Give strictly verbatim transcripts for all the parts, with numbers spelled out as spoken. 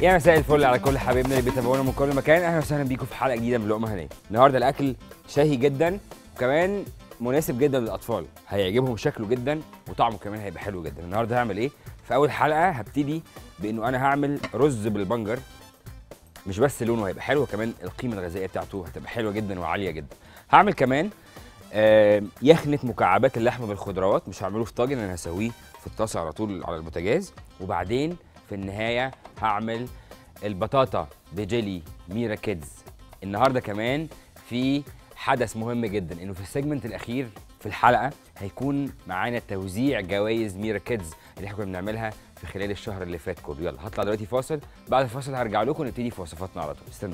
يا مساء الفل على كل حبايبنا اللي بيتابعونا من كل مكان. اهلا وسهلا بيكم في حلقه جديده من لقمه هنيه. النهارده الاكل شهي جدا وكمان مناسب جدا للاطفال، هيعجبهم شكله جدا وطعمه كمان هيبقى حلو جدا. النهارده هعمل ايه؟ في اول حلقه هبتدي بانه انا هعمل رز بالبنجر. مش بس لونه هيبقى حلو، كمان القيمه الغذائيه بتاعته هتبقى حلوه جدا وعاليه جدا. هعمل كمان آه يخنه مكعبات اللحمه بالخضروات، مش هعمله في طاجن، انا هسويه في الطاسه على طول على البوتاجاز. وبعدين في النهايه هعمل البطاطا بجيلي ميرا كيدز. النهارده كمان في حدث مهم جدا، انه في السيجمنت الاخير في الحلقه هيكون معانا توزيع جوائز ميرا كيدز اللي احنا كنا بنعملها في خلال الشهر اللي فات كله. يلا هطلع دلوقتي فاصل، بعد الفاصل هرجع لكم نبتدي في وصفاتنا على طول، استنوا.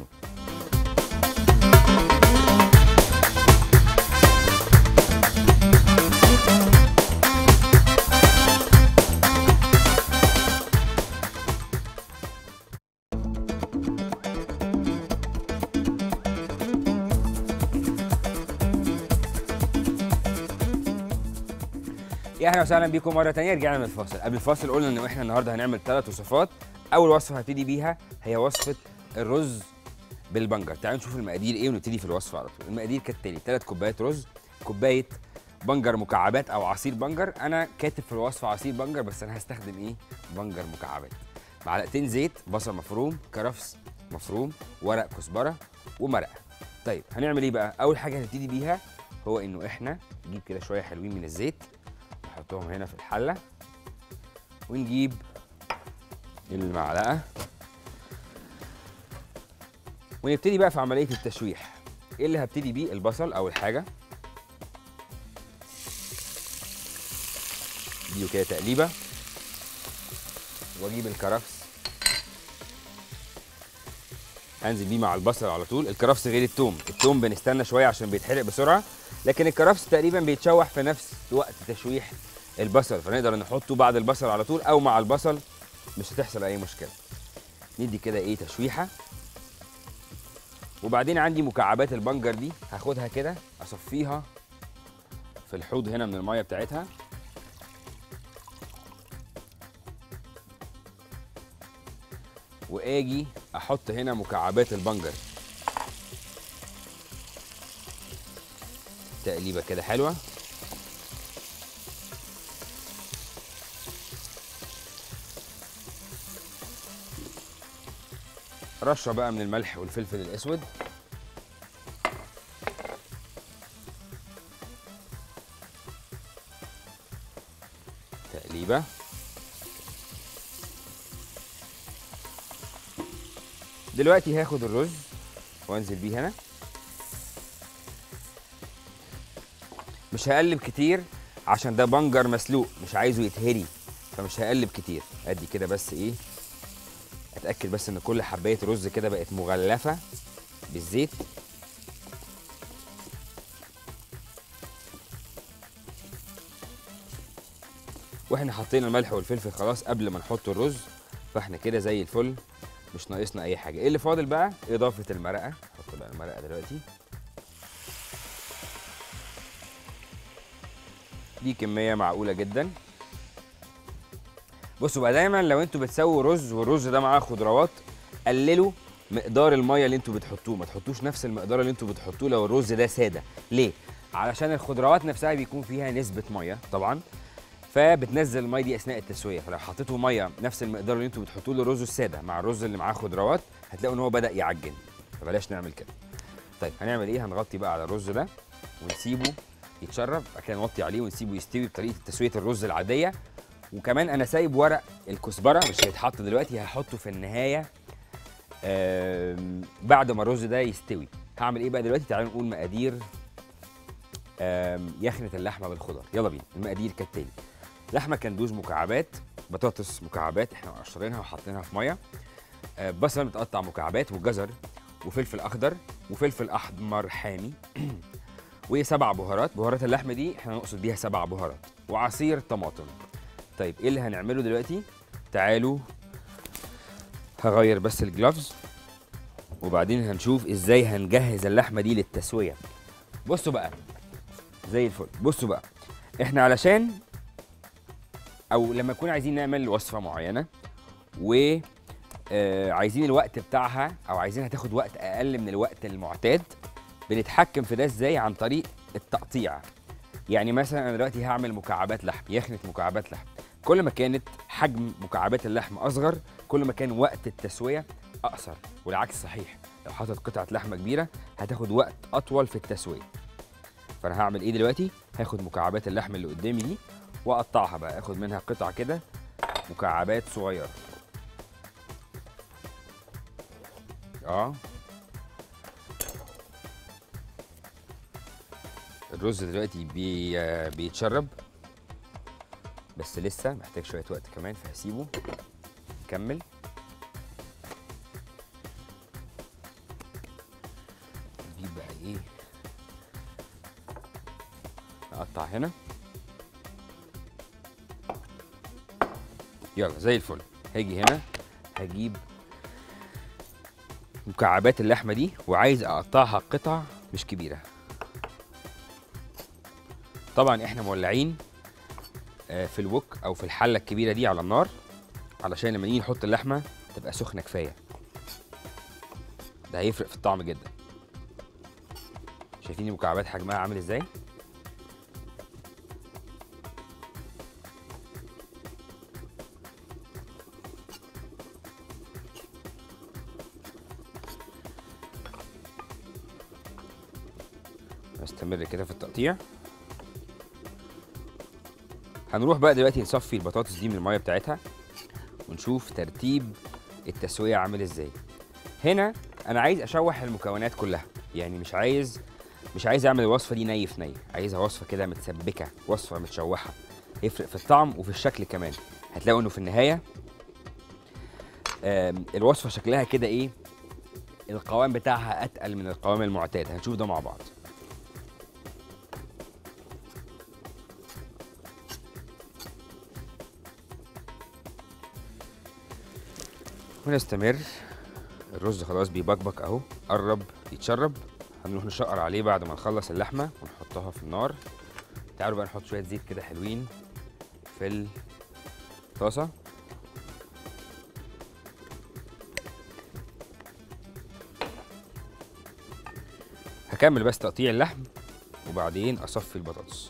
يا اهلا وسهلا بيكم مره ثانيه. رجعنا من الفاصل. قبل الفاصل قلنا ان احنا النهارده هنعمل ثلاث وصفات. اول وصفه هبتدي بيها هي وصفه الرز بالبنجر. تعالوا نشوف المقادير ايه ونبتدي في الوصفه على طول. المقادير كالتالي: ثلاث كوبايات رز، كوبايه بنجر مكعبات او عصير بنجر. انا كاتب في الوصفه عصير بنجر بس انا هستخدم ايه؟ بنجر مكعبات. معلقتين زيت، بصل مفروم، كرفس مفروم، ورق كزبره ومرقه. طيب هنعمل ايه بقى؟ اول حاجه هنبتدي بيها هو انه احنا نجيب كده شويه حلوين من الزيت، نحطهم هنا في الحله، ونجيب المعلقه ونبتدي بقى في عمليه التشويح. ايه اللي هبتدي بيه؟ البصل اول حاجه، اديله كده تقليبه، واجيب الكرفس انزل بيه مع البصل على طول. الكرفس غير التوم، التوم بنستنى شويه عشان بيتحرق بسرعه، لكن الكرفس تقريبا بيتشوح في نفس وقت تشويح البصل، فنقدر نحطه بعد البصل على طول او مع البصل، مش هتحصل اي مشكله. ندي كده ايه تشويحه. وبعدين عندي مكعبات البنجر دي هاخدها كده اصفيها في الحوض هنا من الميه بتاعتها، واجي احط هنا مكعبات البنجر تقليبه كده حلوه. رشه بقى من الملح والفلفل الاسود، تقليبه. دلوقتي هاخد الرز وانزل بيه هنا، مش هقلب كتير عشان ده بنجر مسلوق مش عايزه يتهري، فمش هقلب كتير. ادي كده بس ايه، اتاكد بس ان كل حبايه رز كده بقت مغلفه بالزيت. واحنا حطينا الملح والفلفل خلاص قبل ما نحط الرز، فاحنا كده زي الفل، مش ناقصنا اي حاجه. ايه اللي فاضل بقى؟ اضافه المرقه. نحط بقى المرقه دلوقتي، دي كميه معقوله جدا. بصوا بقى، دايما لو انتوا بتسووا رز والرز ده معاه خضروات، قللوا مقدار الميه اللي انتوا بتحطوه، ما تحطوش نفس المقدار اللي انتوا بتحطوه لو الرز ده ساده. ليه؟ علشان الخضروات نفسها بيكون فيها نسبه ميه طبعا، فبتنزل الميه دي اثناء التسويه. فلو حطيتوا ميه نفس المقدار اللي انتوا بتحطوه للرز الساده مع الرز اللي معاه خضروات، هتلاقوا ان هو بدا يعجن، فبلاش نعمل كده. طيب هنعمل ايه؟ هنغطي بقى على الرز ده ونسيبه يتشرب، بعد كده نغطي عليه ونسيبه يستوي بطريقه تسويه الرز العاديه. وكمان انا سايب ورق الكزبره، مش هيتحط دلوقتي، هحطه في النهايه بعد ما الرز ده يستوي. هعمل ايه بقى دلوقتي؟ تعالوا نقول مقادير يخنه اللحمه بالخضار. يلا بينا. المقادير كالتالي: لحمه كندوز مكعبات، بطاطس مكعبات احنا مقشرينها وحاطينها في ميه، بصل متقطع مكعبات، وجزر، وفلفل اخضر، وفلفل احمر حامي وسبع بهارات. بهارات اللحمه دي احنا نقصد بيها سبع بهارات، وعصير طماطم. طيب ايه اللي هنعمله دلوقتي؟ تعالوا هغير بس الجلافز وبعدين هنشوف ازاي هنجهز اللحمه دي للتسويه. بصوا بقى زي الفل. بصوا بقى، احنا علشان او لما نكون عايزين نعمل وصفه معينه و آه عايزين الوقت بتاعها او عايزينها تاخد وقت اقل من الوقت المعتاد، بنتحكم في ده ازاي؟ عن طريق التقطيع. يعني مثلا انا دلوقتي هعمل مكعبات لحم، يخنه مكعبات لحم. كل ما كانت حجم مكعبات اللحم اصغر كل ما كان وقت التسويه اقصر، والعكس صحيح. لو حاطط قطعه لحمه كبيره هتاخد وقت اطول في التسويه. فانا هعمل ايه دلوقتي؟ هاخد مكعبات اللحم اللي قدامي دي واقطعها بقى، اخد منها قطع كده مكعبات صغيره. اه الرز دلوقتي بي بيتشرب، بس لسه محتاج شويه وقت كمان، فهسيبه نكمل. نجيب بقى ايه، نقطع هنا. يلا زي الفل. هاجي هنا هجيب مكعبات اللحمه دي وعايز اقطعها قطع مش كبيره. طبعا احنا مولعين في الوك او في الحله الكبيره دي على النار، علشان لما نيجي نحط اللحمه تبقى سخنه كفايه. ده هيفرق في الطعم جدا. شايفين المكعبات حجمها عامل ازاي؟ نستمر كده في التقطيع. هنروح بقى دلوقتي نصفي البطاطس دي من الميه بتاعتها ونشوف ترتيب التسويه عامل ازاي. هنا انا عايز اشوح المكونات كلها، يعني مش عايز مش عايز اعمل الوصفه دي ني في ني، عايزها وصفه كده متسبكه، وصفه متشوحه. يفرق في الطعم وفي الشكل كمان. هتلاقوا انه في النهايه الوصفه شكلها كده ايه، القوام بتاعها اتقل من القوام المعتاد. هنشوف ده مع بعض. ونستمر. الرز خلاص بيبقبق اهو، قرب يتشرب. هنروح نشقر عليه بعد ما نخلص اللحمه ونحطها في النار. تعالوا بقى نحط شويه زيت كده حلوين في الطاسه. هكمل بس تقطيع اللحم وبعدين اصفي البطاطس.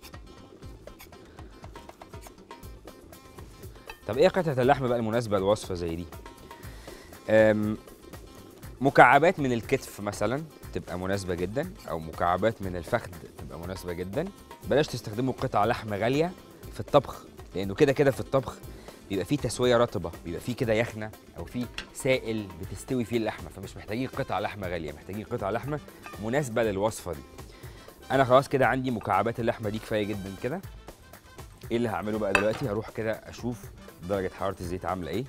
طب ايه قطعه اللحم بقى المناسبه لوصفه زي دي؟ مكعبات من الكتف مثلا تبقى مناسبه جدا، او مكعبات من الفخذ تبقى مناسبه جدا. بلاش تستخدموا قطع لحم غاليه في الطبخ، لانه كده كده في الطبخ بيبقى فيه تسويه رطبه، بيبقى فيه كده يخنه او فيه سائل بتستوي فيه اللحمه، فمش محتاجين قطع لحمه غاليه، محتاجين قطع لحمه مناسبه للوصفه دي. انا خلاص كده عندي مكعبات اللحمه دي كفايه جدا كده. ايه اللي هعمله بقى دلوقتي؟ هروح كده اشوف درجه حراره الزيت عامله ايه.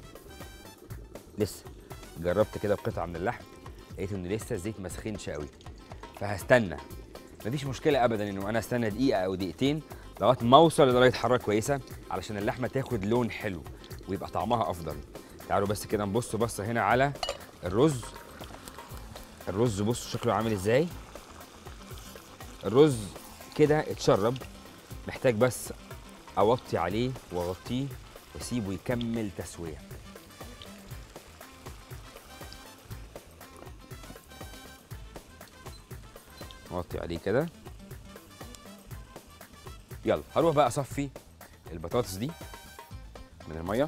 لسه جربت كده بقطعه من اللحم لقيت ان لسه الزيت ما سخنش قوي، فهستنى. مفيش مشكله ابدا انه انا استنى دقيقه او دقيقتين لغايه ما اوصل لدرجه حراره كويسه، علشان اللحمه تاخد لون حلو ويبقى طعمها افضل. تعالوا بس كده نبص بصه هنا على الرز. الرز بصوا شكله عامل ازاي. الرز كده اتشرب، محتاج بس اوطي عليه واغطيه واسيبه يكمل تسويه. اوطي عليه كده. يلا هروح بقى اصفي البطاطس دي من الميه.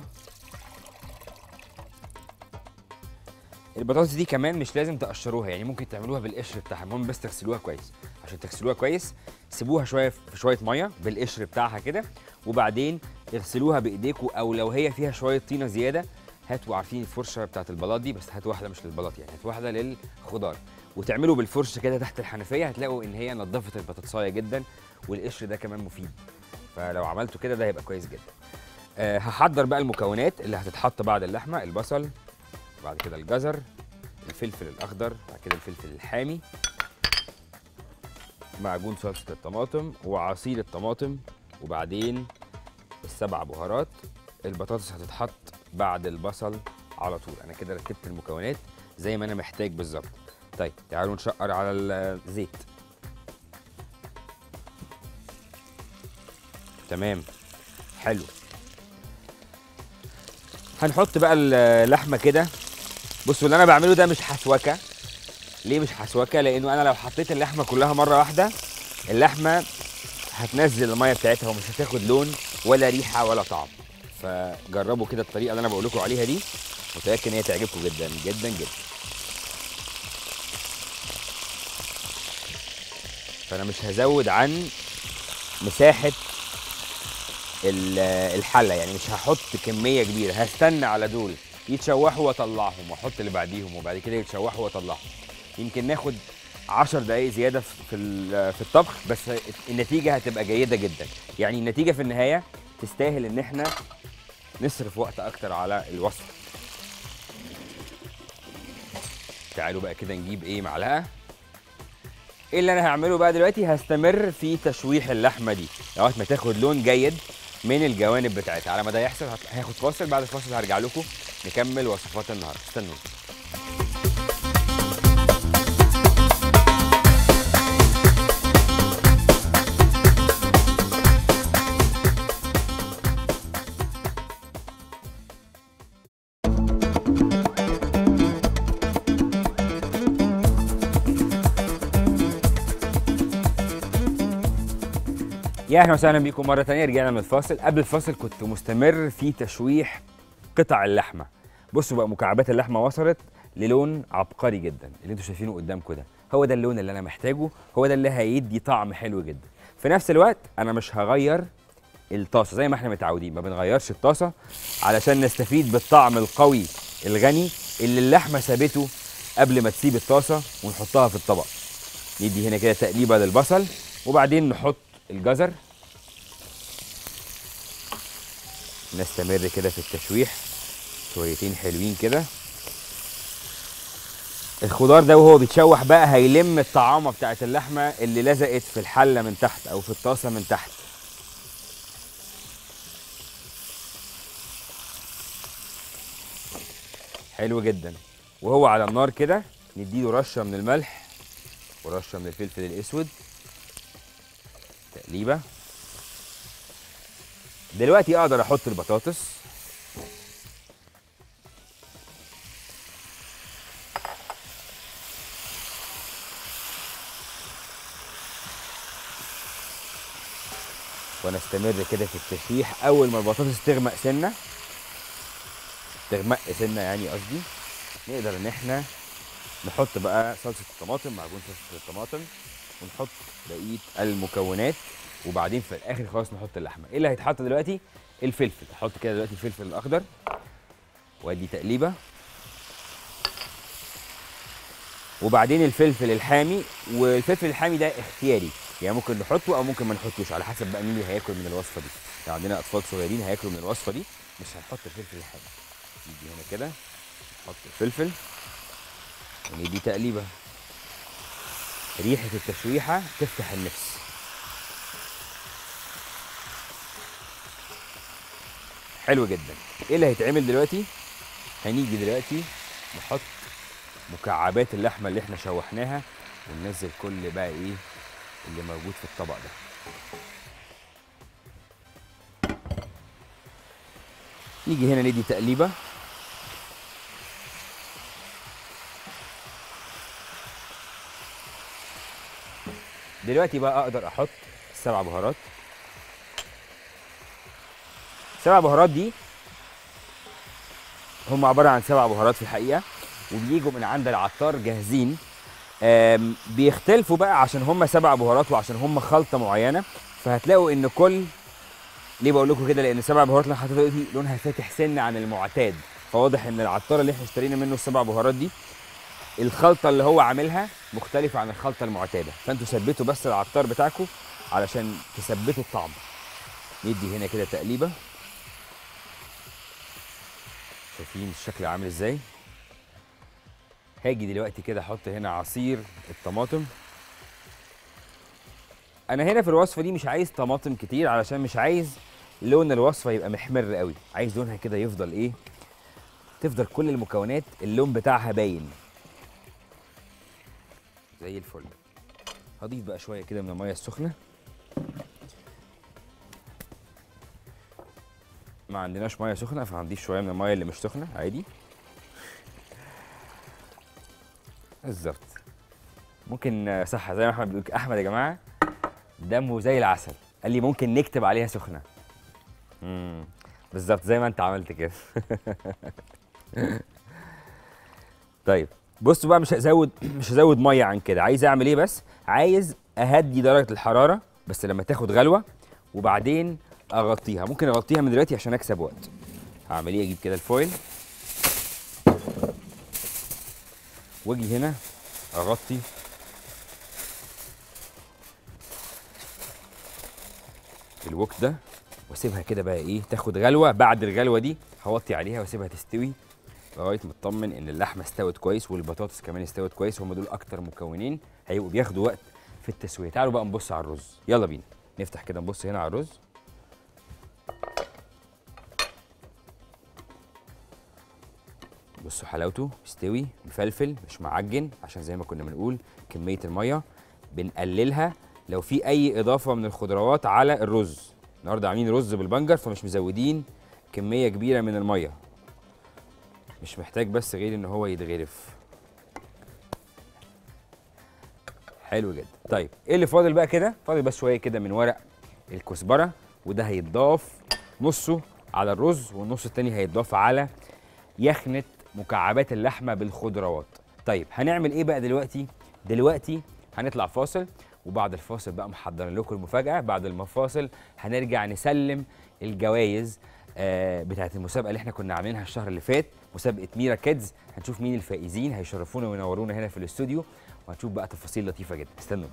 البطاطس دي كمان مش لازم تقشروها، يعني ممكن تعملوها بالقشر بتاعها، المهم بس تغسلوها كويس. عشان تغسلوها كويس سيبوها شويه في شويه ميه بالقشر بتاعها كده، وبعدين اغسلوها بايديكوا، او لو هي فيها شويه طينه زياده هاتوا، عارفين الفرشه بتاعت البلاط دي، بس هات واحده مش للبلاط، يعني هات واحده للخضار وتعملوا بالفرشه كده تحت الحنفيه، هتلاقوا ان هي نظفت البطاطسايه جدا، والقشر ده كمان مفيد. فلو عملتوا كده ده هيبقى كويس جدا. أه هحضر بقى المكونات اللي هتتحط بعد اللحمه. البصل، بعد كده الجزر، الفلفل الاخضر، بعد كده الفلفل الحامي، معجون صلصه الطماطم وعصير الطماطم، وبعدين السبع بهارات. البطاطس هتتحط بعد البصل على طول. انا كده رتبت المكونات زي ما انا محتاج بالظبط. طيب تعالوا نشقر على الزيت. تمام حلو. هنحط بقى اللحمه كده. بصوا اللي انا بعمله ده مش حسوكه. ليه مش حسوكه؟ لانه انا لو حطيت اللحمه كلها مره واحده اللحمه هتنزل الميه بتاعتها ومش هتاخد لون ولا ريحه ولا طعم. فجربوا كده الطريقه اللي انا بقول لكم عليها دي، متاكد ان هي تعجبكم جدا جدا جدا. فانا مش هزود عن مساحه الحله، يعني مش هحط كميه كبيره، هستنى على دول يتشوحوا واطلعهم واحط اللي بعديهم وبعد كده يتشوحوا واطلعهم. يمكن ناخد عشر دقايق زياده في في الطبخ بس النتيجه هتبقى جيده جدا. يعني النتيجه في النهايه تستاهل ان احنا نصرف وقت اكتر على الوصفه. تعالوا بقى كده نجيب ايه معلقه. ايه اللي انا هعمله بقى دلوقتي؟ هستمر في تشويح اللحمه دي لغايه ما تاخد لون جيد من الجوانب بتاعتها. على ما ده يحصل هاخد فاصل، بعد الفاصل هرجع لكم نكمل وصفات النهارده. استنوا. يا اهلا وسهلا بيكم مره ثانيه. رجعنا من الفاصل. قبل الفاصل كنت مستمر في تشويح قطع اللحمه. بصوا بقى مكعبات اللحمه وصلت للون عبقري جدا. اللي انتوا شايفينه قدامكم ده هو ده اللون اللي انا محتاجه، هو ده اللي هيدي طعم حلو جدا. في نفس الوقت انا مش هغير الطاسه زي ما احنا متعودين، ما بنغيرش الطاسه علشان نستفيد بالطعم القوي الغني اللي اللحمه سابته قبل ما تسيب الطاسه ونحطها في الطبق. ندي هنا كده تقليبه للبصل وبعدين نحط الجزر. نستمر كده في التشويح شويتين حلوين كده. الخضار ده وهو بيتشوح بقى هيلم الطعامه بتاعت اللحمه اللي لزقت في الحله من تحت او في الطاسه من تحت. حلو جدا. وهو على النار كده نديله رشه من الملح ورشه من الفلفل الاسود. تقليبه. دلوقتي اقدر احط البطاطس. ونستمر كده في التشويح. اول ما البطاطس تغمق سنه تغمق سنه يعني قصدي نقدر ان احنا نحط بقى صلصه الطماطم، معجون صلصه الطماطم، ونحط بقيه المكونات وبعدين في الاخر خالص نحط اللحمه. ايه اللي هيتحط دلوقتي؟ الفلفل. احط كده دلوقتي الفلفل الاخضر وادي تقليبه وبعدين الفلفل الحامي. والفلفل الحامي ده اختياري، يعني ممكن نحطه او ممكن ما نحطوش على حسب بقى مين اللي هياكل من الوصفه دي. لو عندنا اطفال صغيرين هياكلوا من الوصفه دي مش هنحط الفلفل الحامي. نيجي هنا كده نحط الفلفل وندي تقليبه. ريحه التشويحه تفتح النفس. حلو جدا. ايه اللي هيتعمل دلوقتي؟ هنيجي دلوقتي نحط مكعبات اللحمه اللي احنا شوحناها وننزل كل بقى ايه اللي موجود في الطبق ده. نيجي هنا ندي تقليبه. دلوقتي بقى اقدر احط السبع بهارات. السبع بهارات دي هم عباره عن سبع بهارات في الحقيقه وبيجوا من عند العطار جاهزين. بيختلفوا بقى عشان هم سبع بهارات وعشان هم خلطه معينه. فهتلاقوا ان كل ليه بقول لكم كده؟ لان السبع بهارات اللي حطيتها دي لونها فاتح سن عن المعتاد. فواضح ان العطار اللي احنا اشترينا منه السبع بهارات دي الخلطه اللي هو عاملها مختلفه عن الخلطه المعتاده. فانتوا ثبتوا بس العطار بتاعكم علشان تثبتوا الطعم. ندي هنا كده تقليبه. شايفين الشكل عامل ازاي؟ هاجي دلوقتي كده احط هنا عصير الطماطم. انا هنا في الوصفه دي مش عايز طماطم كتير علشان مش عايز لون الوصفه يبقى محمر قوي. عايز لونها كده يفضل ايه، تفضل كل المكونات اللون بتاعها باين زي الفل. هضيف بقى شويه كده من الميه السخنه. ما عندناش ميه سخنه، فهنضيف شويه من الميه اللي مش سخنه عادي. بالظبط. ممكن صح زي ما احمد بيقول، احمد يا جماعه دمه زي العسل، قال لي ممكن نكتب عليها سخنه. امم بالظبط زي ما انت عملت كده. طيب بصوا بقى، مش هزود مش هزود ميه عن كده. عايز اعمل ايه بس؟ عايز اهدي درجه الحراره بس لما تاخد غلوه، وبعدين اغطيها. ممكن اغطيها من دلوقتي عشان اكسب وقت. هعمل ايه؟ اجيب كده الفويل واجي هنا اغطي الوك ده واسيبها كده بقى ايه تاخد غلوه. بعد الغلوه دي هوطي عليها واسيبها تستوي لغايه ما اطمن ان اللحمه استوت كويس والبطاطس كمان استوت كويس. هم دول اكتر مكونين هيبقوا بياخدوا وقت في التسويه. تعالوا بقى نبص على الرز، يلا بينا نفتح كده نبص هنا على الرز. بصوا حلاوته، مستوي مفلفل مش معجن، عشان زي ما كنا بنقول كميه الميه بنقللها لو في اي اضافه من الخضروات على الرز. النهارده عاملين رز بالبنجر فمش مزودين كميه كبيره من الميه، مش محتاج بس غير ان هو يتغرف. حلو جدا. طيب ايه اللي فاضل بقى كده؟ فاضل بس شويه كده من ورق الكزبره، وده هيتضاف نصه على الرز والنص التاني هيتضاف على يخنه مكعبات اللحمه بالخضروات. طيب هنعمل ايه بقى دلوقتي؟ دلوقتي هنطلع فاصل، وبعد الفاصل بقى محضرين لكم المفاجاه. بعد الفاصل هنرجع نسلم الجوائز آه بتاعت المسابقه اللي احنا كنا عاملينها الشهر اللي فات، مسابقه ميرا كيدز. هنشوف مين الفائزين، هيشرفونا وينورونا هنا في الاستوديو، وهنشوف بقى تفاصيل لطيفه جدا. استنوا.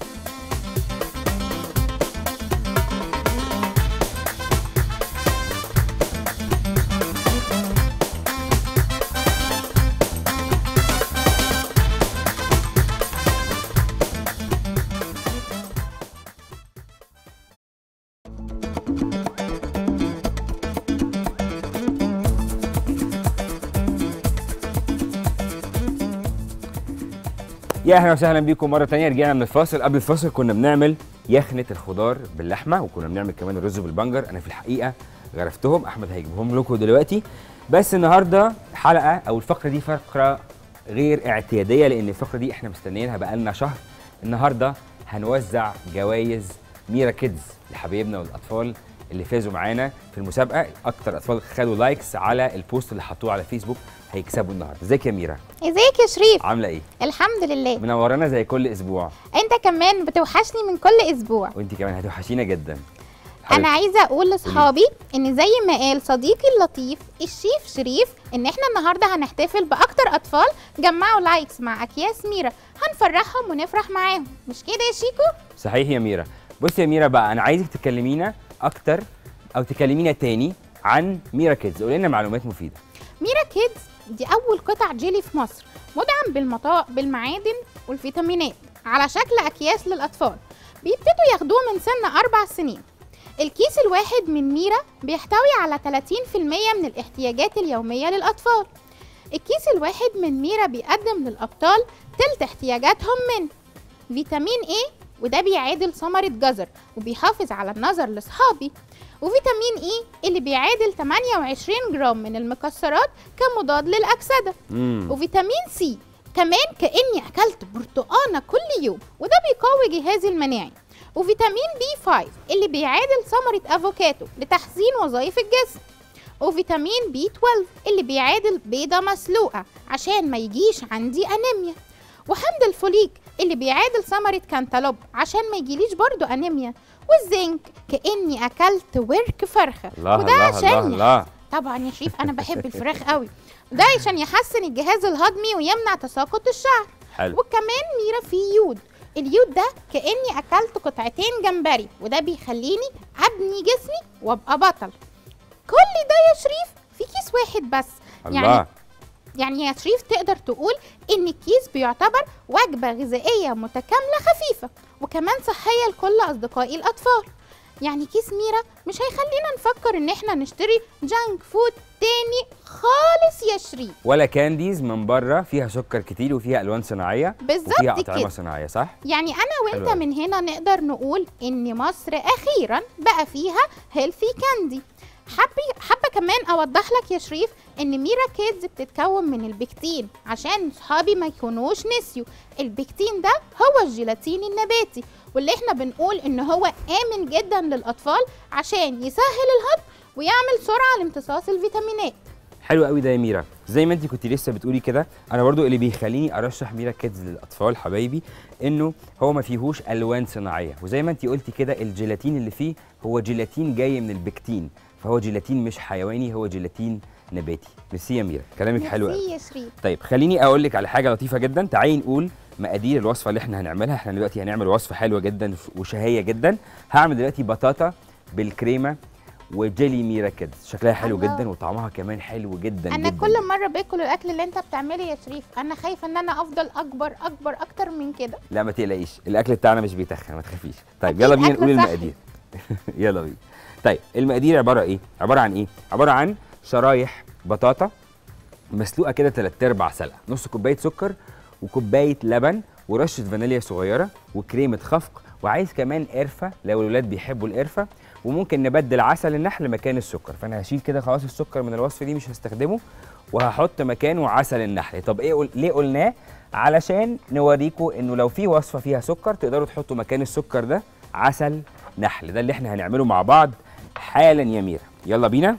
يا اهلا وسهلا بيكم مره ثانيه. رجعنا من الفاصل. قبل الفاصل كنا بنعمل يخنه الخضار باللحمه، وكنا بنعمل كمان الرز بالبنجر. انا في الحقيقه غرفتهم، احمد هيجيبهم لكم دلوقتي. بس النهارده حلقه او الفقره دي فقره غير اعتياديه، لان الفقره دي احنا مستنيينها بقالنا شهر. النهارده هنوزع جوائز ميرا كيدز لحبايبنا والاطفال اللي فازوا معانا في المسابقه. اكتر اطفال خدوا لايكس على البوست اللي حطوه على فيسبوك هيكسبوا النهارده. ازيك يا ميرا؟ ازيك يا شريف؟ عامله ايه؟ الحمد لله. منورانا زي كل اسبوع. انت كمان بتوحشني من كل اسبوع. وانت كمان هتوحشينا جدا. انا عايزه اقول لاصحابي ان زي ما قال صديقي اللطيف الشيف شريف ان احنا النهارده هنحتفل باكتر اطفال جمعوا لايكس مع اكياس ميرا، هنفرحهم ونفرح معاهم. مش كده يا شيكو؟ صحيح يا ميرا. بصي يا ميرا بقى، انا عايزك تكلمينا اكتر او تكلمينا تاني عن ميرا كيدز. قولي لنا معلومات مفيده. ميرا كيدز دي اول قطع جيلي في مصر، مدعم بالمطا... بالمعادن والفيتامينات على شكل اكياس للاطفال، بيبتدوا ياخدوه من سن اربع سنين. الكيس الواحد من ميرا بيحتوي على ثلاثين في المية من الاحتياجات اليوميه للاطفال. الكيس الواحد من ميرا بيقدم للابطال تلت احتياجاتهم من فيتامين ايه، وده بيعادل ثمره جزر وبيحافظ على النظر لاصحابي، وفيتامين اي اللي بيعادل ثمانية وعشرين جرام من المكسرات كمضاد للاكسده، مم. وفيتامين سي كمان كاني اكلت برتقانه كل يوم وده بيقوي جهازي المناعي، وفيتامين بي خمسة اللي بيعادل ثمره افوكاتو لتحسين وظائف الجسم، وفيتامين بي اتناشر اللي بيعادل بيضه مسلوقه عشان ما يجيش عندي انيميا، وحمض الفوليك اللي بيعادل ثمره كانتالوب عشان ما يجيليش برضو انيميا، والزنك كاني اكلت ورك فرخه. الله وده الله عشان الله الله. طبعا يا شريف انا بحب الفراخ قوي، ده عشان يحسن الجهاز الهضمي ويمنع تساقط الشعر. حلو. وكمان ميرا فيه يود، اليود ده كاني اكلت قطعتين جمبري وده بيخليني ابني جسمي وابقى بطل. كل ده يا شريف في كيس واحد بس. الله. يعني يعني يا شريف تقدر تقول ان الكيس بيعتبر وجبه غذائيه متكامله خفيفه وكمان صحيه لكل اصدقائي الاطفال. يعني كيس ميرا مش هيخلينا نفكر ان احنا نشتري جانك فود تاني خالص يا شريف، ولا كانديز من بره فيها سكر كتير وفيها الوان صناعيه بالظبط وفيها اطعمه كده. صناعيه، صح؟ يعني انا وانت حلو. من هنا نقدر نقول ان مصر اخيرا بقى فيها هيلثي كاندي. حابه حابه كمان اوضح لك يا شريف ان ميرا كيدز بتتكون من البكتين، عشان صحابي ما يكونوش نسيوا. البكتين ده هو الجيلاتين النباتي، واللي احنا بنقول ان هو امن جدا للاطفال عشان يسهل الهضم ويعمل سرعه لامتصاص الفيتامينات. حلو قوي ده يا ميرا، زي ما انت كنت لسه بتقولي كده، انا برضو اللي بيخليني ارشح ميرا كيدز للاطفال حبايبي انه هو ما فيهوش الوان صناعيه، وزي ما انت قلتي كده الجيلاتين اللي فيه هو جيلاتين جاي من البكتين، فهو جيلاتين مش حيواني، هو جيلاتين نباتي. ميرسي يا ميرا، كلامك حلو قوي. ميرسي يا شريف. طيب خليني اقول لك على حاجه لطيفه جدا، تعالي نقول مقادير الوصفه اللي احنا هنعملها. احنا دلوقتي هنعمل وصفه حلوه جدا وشهيه جدا. هعمل دلوقتي بطاطا بالكريمه وجيلي ميرا كيدز، شكلها حلو الله. جدا وطعمها كمان حلو جدا انا جدا كل جداً. مره باكل الاكل اللي انت بتعمله يا شريف، انا خايفه ان انا افضل اكبر اكبر اكتر من كده. لا ما تقلقيش، الاكل بتاعنا مش بيتخن، ما تخافيش. طيب أكيد يلا بينا أكل نقول صحي. المقادير. يلا بينا. طيب المقادير عباره ايه؟ عباره عن ايه؟ عباره عن شرايح بطاطا مسلوقه كده تلات ارباع سلقه، نص كوبايه سكر وكوبايه لبن ورشه فانيليا صغيره وكريمه خفق، وعايز كمان قرفه لو الولاد بيحبوا القرفه، وممكن نبدل عسل النحل مكان السكر. فانا هشيل كده خلاص السكر من الوصفه دي، مش هستخدمه، وهحط مكانه عسل النحل. طب ايه قل... ليه قلناه؟ علشان نوريكم انه لو في وصفه فيها سكر تقدروا تحطوا مكان السكر ده عسل نحل. ده اللي احنا هنعمله مع بعض حالا يا ميرا. يلا بينا،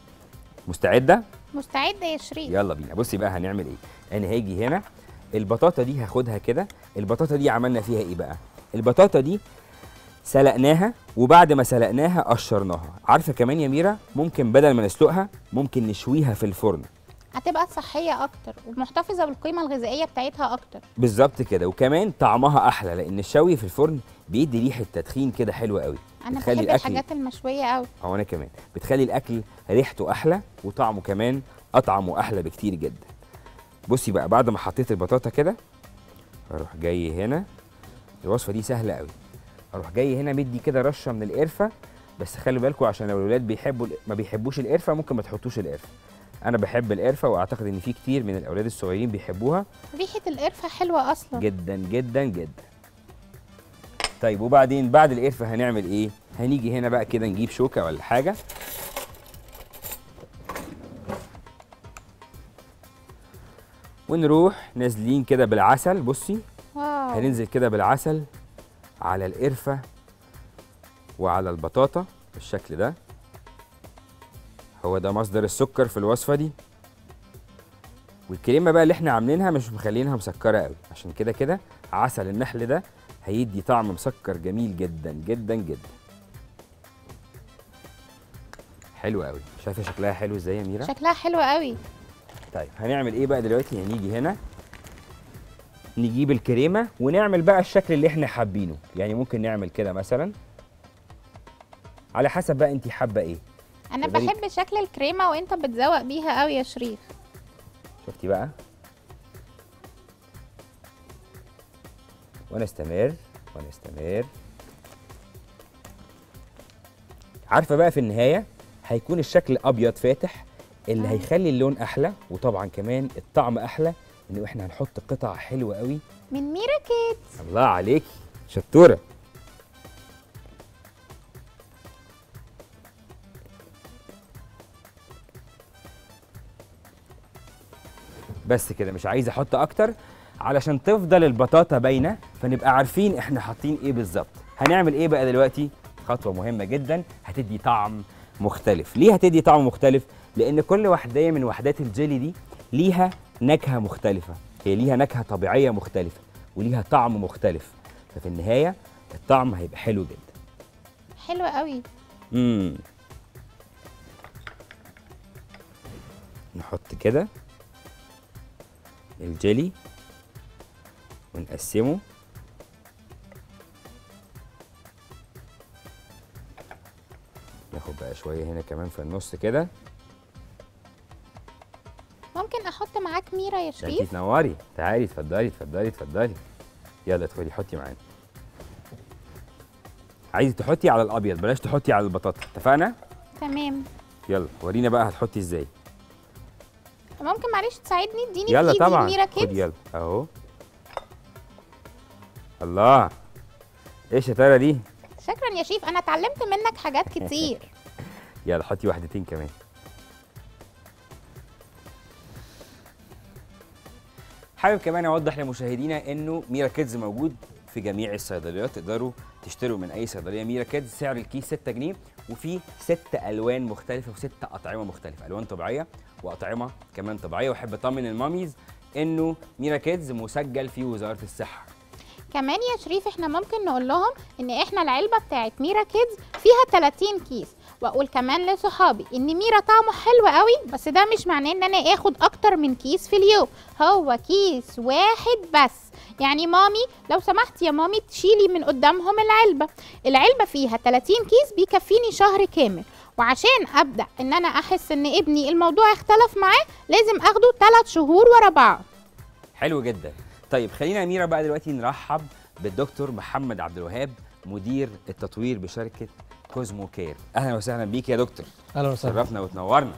مستعده؟ مستعده يا شريف. يلا بينا. بصي بقى هنعمل ايه. انا هاجي هنا البطاطا دي هاخدها كده. البطاطا دي عملنا فيها ايه بقى؟ البطاطا دي سلقناها، وبعد ما سلقناها قشرناها. عارفه كمان يا ميرا ممكن بدل ما نسلقها ممكن نشويها في الفرن، هتبقى صحيه اكتر ومحتفظه بالقيمه الغذائيه بتاعتها اكتر. بالظبط كده، وكمان طعمها احلى لان الشوي في الفرن بيدي ريحه تدخين كده حلوه قوي. انا بتخلي بحب الأكل- الحاجات المشويه قوي. او انا كمان بتخلي الاكل ريحته احلى وطعمه كمان اطعم واحلى بكتير جدا. بصي بقى بعد ما حطيت البطاطا كده اروح جاي هنا، الوصفه دي سهله قوي، اروح جاي هنا مدي كده رشه من القرفه، بس خلوا بالكم عشان لو الولاد بيحبوا ما بيحبوش القرفه ممكن ما تحطوش القرفه. انا بحب القرفه واعتقد ان في كتير من الاولاد الصغيرين بيحبوها ريحه القرفه حلوه اصلا جدا جدا جدا. طيب وبعدين بعد القرفه هنعمل ايه؟ هنيجي هنا بقى كده نجيب شوكه ولا حاجه، ونروح نازلين كده بالعسل. بصي واو. هننزل كده بالعسل على القرفه وعلى البطاطا بالشكل ده. هو ده مصدر السكر في الوصفه دي. والكريمه بقى اللي احنا عاملينها مش مخلينها مسكره قوي، عشان كده كده عسل النحل ده هيدي طعم مسكر جميل جدا جدا جدا. حلو قوي. شايفه شكلها حلو ازاي يا ميرا؟ شكلها حلو قوي. طيب هنعمل ايه بقى دلوقتي؟ هنيجي هنا نجيب الكريمه ونعمل بقى الشكل اللي احنا حابينه. يعني ممكن نعمل كده مثلا، على حسب بقى انت حابه ايه. انا تقدري- بحب شكل الكريمه وانت بتزوق بيها قوي يا شريف. شفتي بقى؟ ونستمر ونستمر. عارفه بقى في النهايه هيكون الشكل ابيض فاتح اللي آه. هيخلي اللون احلى، وطبعا كمان الطعم احلى، انه احنا هنحط قطع حلوه قوي. من ميرا كيدز. الله عليكي شطوره. بس كده، مش عايز احط اكتر علشان تفضل البطاطا باينه، فنبقى عارفين احنا حاطين ايه بالظبط. هنعمل ايه بقى دلوقتي؟ خطوه مهمه جدا هتدي طعم مختلف. ليه هتدي طعم مختلف؟ لان كل وحدايه من وحدات الجيلي دي ليها نكهه مختلفه، هي ليها نكهه طبيعيه مختلفه وليها طعم مختلف، ففي النهايه الطعم هيبقى حلو جدا. حلو قوي. امم نحط كده الجيلي ونقسمه. ناخد بقى شويه هنا كمان في النص كده. ممكن احط معاك ميرا يا ده انتي شريف؟ تنوري. تعالي اتفضلي اتفضلي اتفضلي. يلا ادخلي حطي معانا. عايزه تحطي على الابيض بلاش تحطي على البطاطا، اتفقنا؟ تمام. يلا ورينا بقى هتحطي ازاي. ممكن معلش تساعدني؟ اديني يلا في ايدي طبعا ميرا خدي كيدز. يلا اهو. الله، ايه الشطاره دي؟ شكرا يا شريف، انا اتعلمت منك حاجات كتير. يلا حطي واحدتين كمان. حابب كمان اوضح لمشاهدينا انه ميرا كيدز موجود في جميع الصيدليات، تقدروا تشتروا من اي صيدليه ميرا كيدز. سعر الكيس ستة جنيه، وفي ست الوان مختلفه وست اطعمه مختلفه، الوان طبيعيه واطعمه كمان طبيعيه. واحب اطمن الماميز انه ميرا كيدز مسجل في وزاره الصحه. كمان يا شريف احنا ممكن نقول لهم ان احنا العلبه بتاعت ميرا كيدز فيها ثلاثين كيس، واقول كمان لصحابي ان ميرا طعمه حلو قوي، بس ده مش معناه ان انا اخد اكتر من كيس في اليوم، هو كيس واحد بس. يعني مامي لو سمحت يا مامي تشيلي من قدامهم العلبه. العلبه فيها ثلاثين كيس بيكفيني شهر كامل، وعشان ابدا ان انا احس ان ابني الموضوع اختلف معاه لازم اخده ثلاث شهور ورا بعض. حلو جدا. طيب خلينا يا ميرا بقى دلوقتي نرحب بالدكتور محمد عبد الوهاب، مدير التطوير بشركه كوزمو كير. اهلا وسهلا بيك يا دكتور. اهلا وسهلا. شرفنا وتنورنا.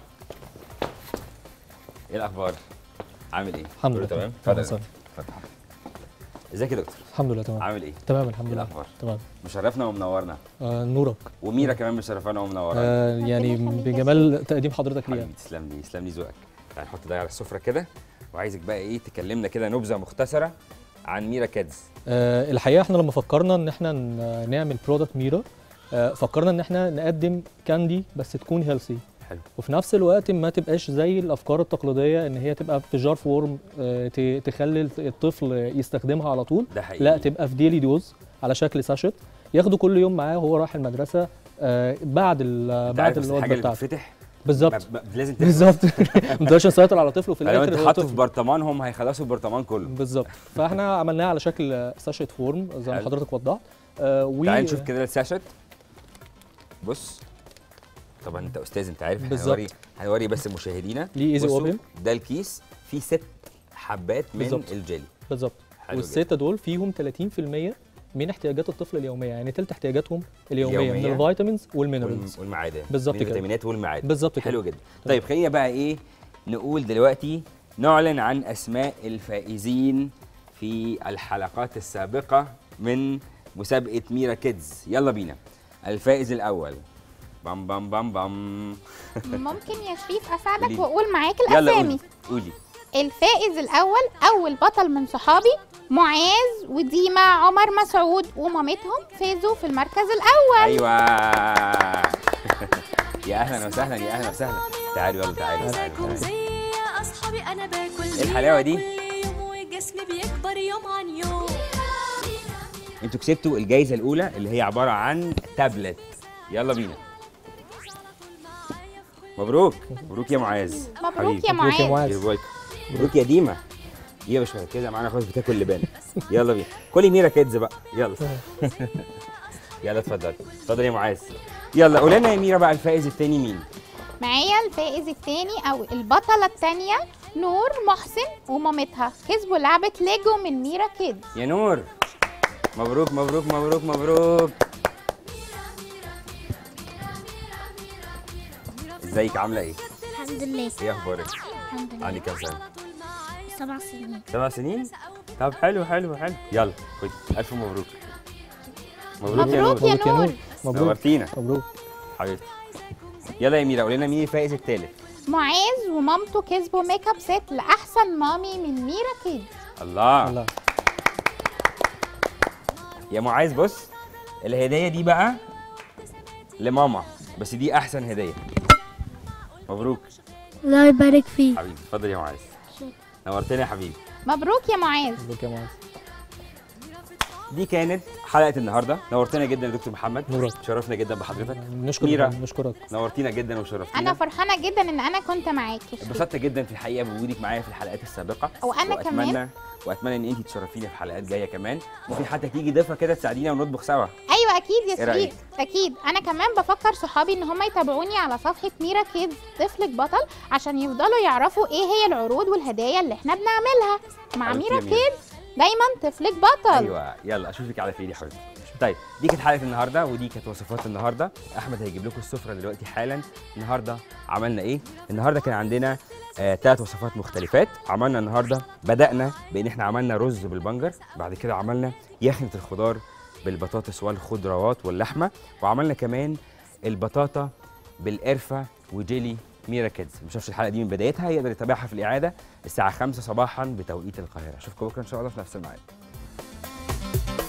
ايه الاخبار؟ عامل ايه؟ الحمد لله تمام. اتفضل. اتفضل. ازيك يا دكتور؟ الحمد لله تمام. عامل ايه؟ تمام الحمد ايه لله. الاخبار؟ تمام. مشرفنا ومنورنا. آه نورك. وميرا كمان مشرفانا ومنورانا. آه يعني بجمال تقديم حضرتك ليها. حبيبي تسلم لي، تسلم لي ذوقك. تعالى نحط ده على السفره كده، وعايزك بقى ايه تكلمنا كده نبذه مختصره عن ميرا كيدز. آه الحقيقه احنا لما فكرنا ان احنا ن- نعمل برودكت ميرا، آه فكرنا ان احنا نقدم كاندي بس تكون هيلثي، حلو. وفي نفس الوقت ما تبقاش زي الافكار التقليديه ان هي تبقى في جار فورم آه ت- تخلي الطفل يستخدمها على طول. ده حقيقي. لا، تبقى في ديلي دوز على شكل ساشيت ياخده كل يوم معاه وهو رايح المدرسه، آه بعد ال انت عارف بعد بس الوجبه الحاجه اللي بتاعته. بتتفتح بالظبط ب- ب- لازم تفتح. بالظبط. ما تقدرش نسيطر على طفل وفي لو الاخر انت هو حاطه طفل. في برطمانهم هيخلصوا البرطمان كله. بالظبط. فاحنا عملناها على شكل ساشيت فورم زي ما حلو. حضرتك وضحت. آه و تعال نشوف كده الساشت. بص طبعا انت استاذ، انت عارف. بالظبط. هنوري هنوري بس مشاهدينا. ليه ايزي بصوا، اوبن. ده الكيس فيه ست حبات من بالظبط. الجيلي. بالظبط. حلو والسته دول فيهم ثلاثين في المية من احتياجات الطفل اليوميه، يعني تلت احتياجاتهم اليوميه, اليومية. من الفيتامينز والمينرالز. والم- والمعادن. بالظبط من كده. الفيتامينات والمعادن. بالظبط كده. حلو جدا. طيب خلينا بقى ايه نقول دلوقتي، نعلن عن اسماء الفائزين في الحلقات السابقه من مسابقه ميرا كيدز. يلا بينا. الفائز الاول بام بام بام بام. ممكن يا شريف اساعدك قولي. واقول معاك يلا الاسامي؟ قولي قولي. الفائز الاول اول بطل من صحابي معاذ وديما عمر مسعود ومامتهم فازوا في المركز الاول. ايوه. يا اهلا وسهلا، يا اهلا وسهلا. تعالوا يلا تعالوا تعالوا باكل تعالوا. زي اصحابي انا باكل إيه الحلاوة دي؟ كل يوم وجسمي بيكبر يوم عن يوم. انتوا كسبتوا الجائزه الاولى اللي هي عباره عن تابلت. يلا بينا. مبروك مبروك يا معاذ. مبروك يا مبروك يا معاذ. معاذ. مبروك مبروك يا ديما. هي مش مركزه معانا خالص، بتاكل لبان. يلا بينا كلي ميرا كيدز بقى. يلا. يلا اتفضلي اتفضلي يا معاذ. يلا قول لنا يا ميرا بقى الفائز الثاني مين؟ معايا الفائز الثاني او البطله الثانيه نور محسن ومامتها كسبوا لعبه ليجو من ميرا كيدز. يا نور. مبروك مبروك مبروك مبروك. ازيك عامله ايه؟ الحمد لله. ايه اخبارك؟ الحمد لله. عندك كام سنه؟ سبع سنين. سبع سنين؟ طب حلو حلو حلو. يلا خدي الف مبروك. مبروك يا مبروك نور. يا مبروك يا نور. نور. مبروك نورتينا مبروك. حبيبتي. يلا يا ميرا قول لنا مين الفائز الثالث؟ معاذ ومامته كسبوا ميك اب سيت لاحسن مامي من ميرا كيدز. الله. الله. يا معاذ بص، الهديه دي بقى لماما، بس دي احسن هديه. مبروك الله يبارك فيه. حبيبي. اتفضل يا معاذ. نورتنا يا حبيبي. مبروك يا معاذ. مبروك يا معاذ. دي كانت حلقه النهارده. نورتنا جدا يا دكتور محمد. نورك. شرفنا جدا بحضرتك. نشكرك ميرا. نشكرك. نورتينا جدا انا وشرفتينا. فرحانه جدا ان انا كنت معاكي يا شريف. اتبسطت جدا في الحقيقه بوجودك معايا في الحلقات السابقه. وأنا وأتمنى كمان. واتمنى ان انت تشرفينا في حلقات جايه كمان، وفي حتى تيجي ضيفه كده تساعدينا ونطبخ سوا. ايوه اكيد يا إيه رأيك؟ شريف اكيد. انا كمان بفكر صحابي ان هم يتابعوني على صفحه ميرا كيدز طفلك بطل عشان يفضلوا يعرفوا ايه هي العروض والهدايا اللي احنا بنعملها مع حبيبتي ميرا يا ميرا. كيدز. دايما طفلك بطل. ايوه يلا اشوفك على خير يا حبيبتي. طيب دي كانت حلقه النهارده، ودي كانت وصفات النهارده. احمد هيجيب لكم السفره دلوقتي حالا. النهارده عملنا ايه؟ النهارده كان عندنا ثلاث آه وصفات مختلفات. عملنا النهارده، بدانا بان احنا عملنا رز بالبنجر، بعد كده عملنا يخنه الخضار بالبطاطس والخضروات واللحمه، وعملنا كمان البطاطا بالقرفه وجيلي ميرا كيدز. ما شافش الحلقه دي من بدايتها يقدر يتابعها في الاعاده الساعه خمسة صباحا بتوقيت القاهره. اشوفكم بكره ان شاء الله في نفس الميعاد.